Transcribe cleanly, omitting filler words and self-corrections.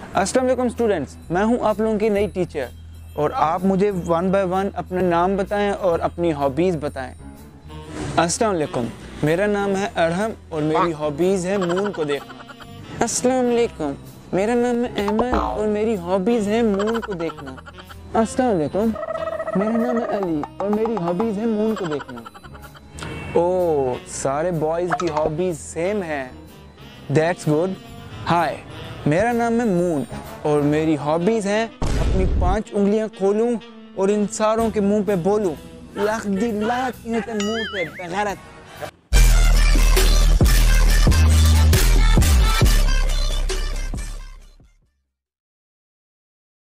अस्सलाम वालेकुम स्टूडेंट्स, मैं हूं आप लोगों की नई टीचर और आप मुझे वन बाय वन अपना नाम बताएं और अपनी हॉबीज़ बताएं। अस्सलाम वालेकुम, मेरा नाम है अरहम और मेरी हॉबीज़ है मून को देखना। अस्सलाम वालेकुम, मेरा नाम है अहमद और मेरी हॉबीज़ है मून को देखना। अस्सलाम वालेकुम, मेरा नाम है अली और मेरी हॉबीज़ है मून को देखना। ओह, सारे बॉयज़ की हॉबीज़ सेम है। That's good. हाय, मेरा नाम है मून और मेरी हॉबीज़ हैं अपनी 5 उंगलियां खोलूं और इन सारों के मुंह पे बोलूं, लाख दी लाख इन्हें मुंह पे बगैरत।